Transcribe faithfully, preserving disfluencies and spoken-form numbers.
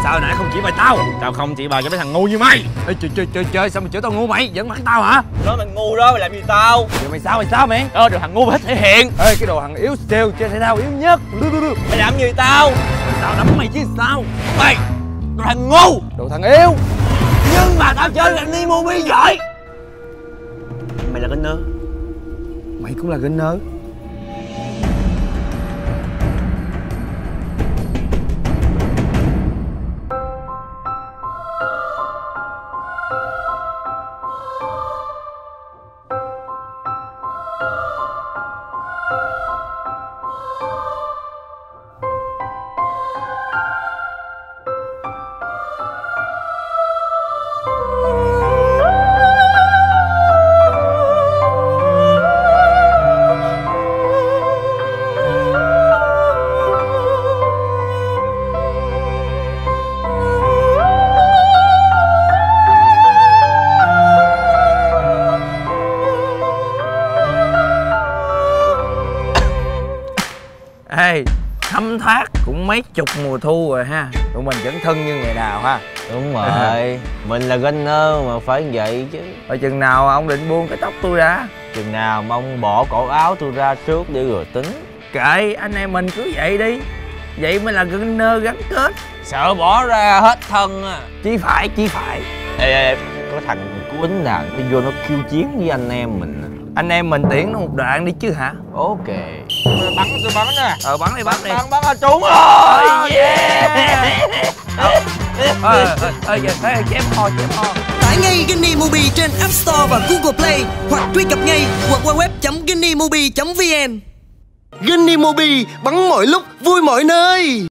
Sao nãy không chỉ bài tao? Tao không chỉ bài cho mấy thằng ngu như mày. Ê, chơi chơi chơi chơi sao mày chửi tao ngu mày? Vẫn mắng tao hả? Nói mày ngu đó, mày làm gì tao? Giờ mày sao mày sao mày? Ơ, đồ thằng ngu phải thể hiện. Ê, cái đồ thằng yếu siêu chơi thể thao yếu nhất. Mày làm gì tao? Tao đấm mày chứ sao? Mày, đồ thằng ngu. Đồ thằng yếu. Nhưng mà tao chơi Gunny Movie giỏi. Mày là Gunner. Mày cũng là Gunner. Ê, thấm thoát cũng mấy chục mùa thu rồi ha. Tụi mình vẫn thân như ngày nào ha. Đúng rồi. Mình là Gunner mà phải vậy chứ. Ở chừng nào ông định buông cái tóc tôi ra? Chừng nào mà ông bỏ cổ áo tôi ra trước để rồi tính. Kệ, anh em mình cứ vậy đi. Vậy mới là Gunner gắn kết. Sợ bỏ ra hết thân à. Chí phải, chí phải. Ê, ê, có thằng cú ính nào nó vô nó khiêu chiến với anh em mình. Anh em mình tiễn nó một đoạn đi chứ hả? Ok. Bắn tôi bắn nè. Ờ bắn đi bắn đi. Bắn bắn là trúng rồi. Yeah. Ờ ờ giờ thấy chém ho chém ho. Tải ngay Gunny Movie trên App Store và Google Play hoặc truy cập ngay w w w chấm gunny movie chấm v n. Gunny Movie bắn mọi lúc vui mọi nơi.